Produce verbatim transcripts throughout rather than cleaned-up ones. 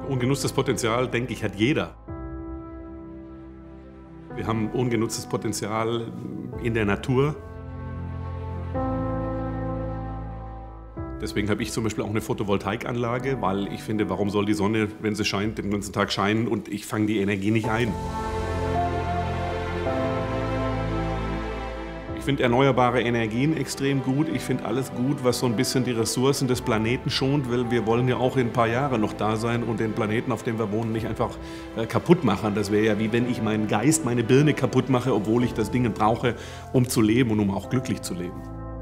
Ungenutztes Potenzial, denke ich, hat jeder. Wir haben ungenutztes Potenzial in der Natur. Deswegen habe ich zum Beispiel auch eine Photovoltaikanlage, weil ich finde, warum soll die Sonne, wenn sie scheint, den ganzen Tag scheinen und ich fange die Energie nicht ein. Ich finde erneuerbare Energien extrem gut. Ich finde alles gut, was so ein bisschen die Ressourcen des Planeten schont, weil wir wollen ja auch in ein paar Jahren noch da sein und den Planeten, auf dem wir wohnen, nicht einfach äh, kaputt machen. Das wäre ja wie wenn ich meinen Geist, meine Birne kaputt mache, obwohl ich das Ding brauche, um zu leben und um auch glücklich zu leben.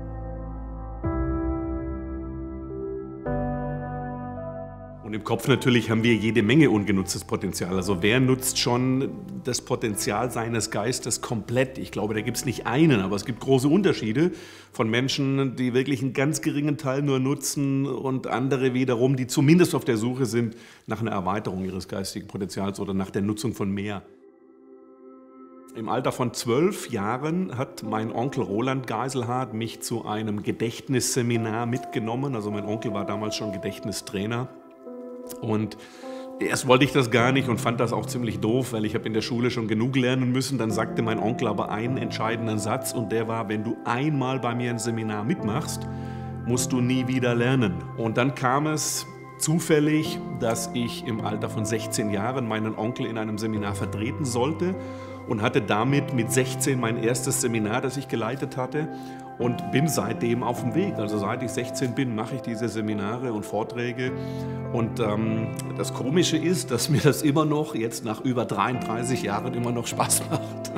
Und im Kopf natürlich haben wir jede Menge ungenutztes Potenzial. Also wer nutzt schon das Potenzial seines Geistes komplett? Ich glaube, da gibt es nicht einen, aber es gibt große Unterschiede von Menschen, die wirklich einen ganz geringen Teil nur nutzen und andere wiederum, die zumindest auf der Suche sind nach einer Erweiterung ihres geistigen Potenzials oder nach der Nutzung von mehr. Im Alter von zwölf Jahren hat mein Onkel Roland Geiselhardt mich zu einem Gedächtnisseminar mitgenommen. Also mein Onkel war damals schon Gedächtnistrainer. Und erst wollte ich das gar nicht und fand das auch ziemlich doof, weil ich habe in der Schule schon genug lernen müssen. Dann sagte mein Onkel aber einen entscheidenden Satz und der war, wenn du einmal bei mir ein Seminar mitmachst, musst du nie wieder lernen. Und dann kam es zufällig, dass ich im Alter von sechzehn Jahren meinen Onkel in einem Seminar vertreten sollte und hatte damit mit sechzehn mein erstes Seminar, das ich geleitet hatte. Und bin seitdem auf dem Weg. Also seit ich sechzehn bin, mache ich diese Seminare und Vorträge. Und ähm, das Komische ist, dass mir das immer noch, jetzt nach über dreiunddreißig Jahren, immer noch Spaß macht.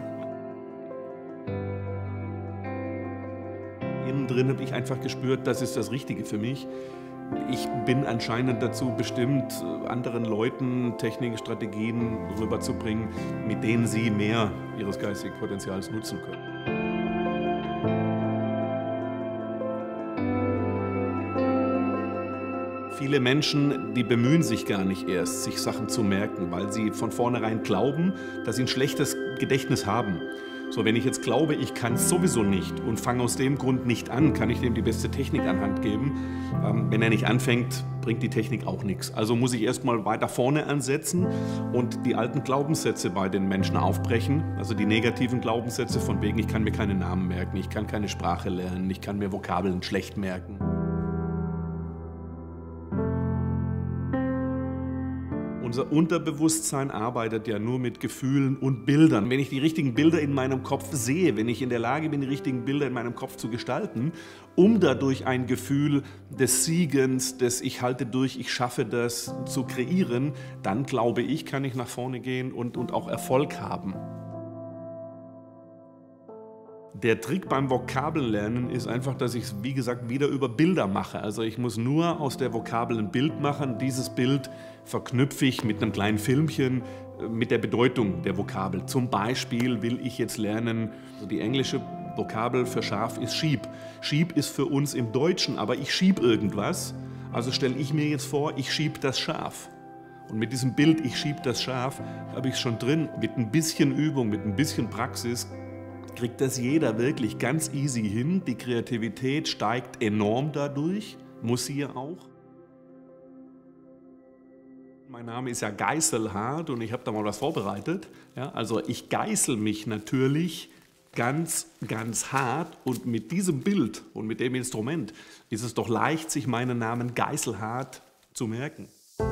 Innen drin habe ich einfach gespürt, das ist das Richtige für mich. Ich bin anscheinend dazu bestimmt, anderen Leuten Techniken, Strategien rüberzubringen, mit denen sie mehr ihres geistigen Potenzials nutzen können. Viele Menschen, die bemühen sich gar nicht erst, sich Sachen zu merken, weil sie von vornherein glauben, dass sie ein schlechtes Gedächtnis haben. So, wenn ich jetzt glaube, ich kann es sowieso nicht und fange aus dem Grund nicht an, kann ich dem die beste Technik an Hand geben. Ähm, wenn er nicht anfängt, bringt die Technik auch nichts. Also muss ich erst mal weiter vorne ansetzen und die alten Glaubenssätze bei den Menschen aufbrechen. Also die negativen Glaubenssätze von wegen, ich kann mir keine Namen merken, ich kann keine Sprache lernen, ich kann mir Vokabeln schlecht merken. Unser Unterbewusstsein arbeitet ja nur mit Gefühlen und Bildern. Wenn ich die richtigen Bilder in meinem Kopf sehe, wenn ich in der Lage bin, die richtigen Bilder in meinem Kopf zu gestalten, um dadurch ein Gefühl des Siegens, des Ich halte durch, ich schaffe das zu kreieren, dann glaube ich, kann ich nach vorne gehen und, und auch Erfolg haben. Der Trick beim Vokabellernen ist einfach, dass ich es, wie gesagt, wieder über Bilder mache. Also ich muss nur aus der Vokabel ein Bild machen. Dieses Bild verknüpfe ich mit einem kleinen Filmchen mit der Bedeutung der Vokabel. Zum Beispiel will ich jetzt lernen, also die englische Vokabel für Schaf ist Sheep. Sheep ist für uns im Deutschen, aber ich schieb irgendwas. Also stelle ich mir jetzt vor, ich schieb das Schaf. Und mit diesem Bild, ich schieb das Schaf, habe ich es schon drin. Mit ein bisschen Übung, mit ein bisschen Praxis kriegt das jeder wirklich ganz easy hin. Die Kreativität steigt enorm dadurch, muss sie ja auch. Mein Name ist ja Geiselhardt und ich habe da mal was vorbereitet. Ja, also ich geißel mich natürlich ganz, ganz hart und mit diesem Bild und mit dem Instrument ist es doch leicht, sich meinen Namen Geiselhardt zu merken.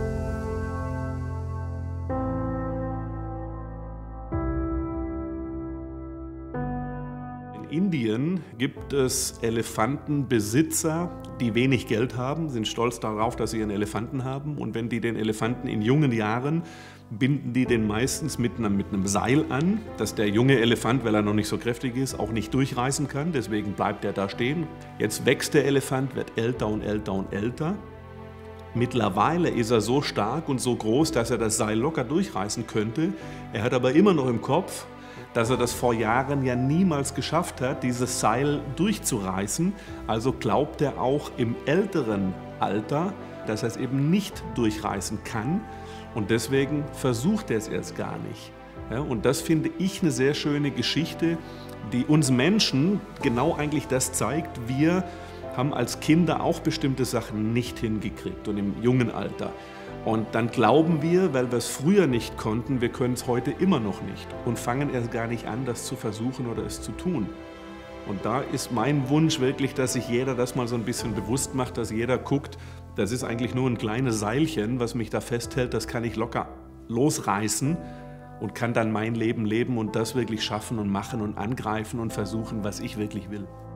In Indien gibt es Elefantenbesitzer, die wenig Geld haben, sind stolz darauf, dass sie einen Elefanten haben. Und wenn die den Elefanten in jungen Jahren, binden die den meistens mit einem, mit einem Seil an, dass der junge Elefant, weil er noch nicht so kräftig ist, auch nicht durchreißen kann. Deswegen bleibt er da stehen. Jetzt wächst der Elefant, wird älter und älter und älter. Mittlerweile ist er so stark und so groß, dass er das Seil locker durchreißen könnte. Er hat aber immer noch im Kopf, dass er das vor Jahren ja niemals geschafft hat, dieses Seil durchzureißen. Also glaubt er auch im älteren Alter, dass er es eben nicht durchreißen kann. Und deswegen versucht er es erst gar nicht. Ja, und das finde ich eine sehr schöne Geschichte, die uns Menschen genau eigentlich das zeigt. Wir haben als Kinder auch bestimmte Sachen nicht hingekriegt und im jungen Alter. Und dann glauben wir, weil wir es früher nicht konnten, wir können es heute immer noch nicht und fangen erst gar nicht an, das zu versuchen oder es zu tun. Und da ist mein Wunsch wirklich, dass sich jeder das mal so ein bisschen bewusst macht, dass jeder guckt, das ist eigentlich nur ein kleines Seilchen, was mich da festhält, das kann ich locker losreißen und kann dann mein Leben leben und das wirklich schaffen und machen und angreifen und versuchen, was ich wirklich will.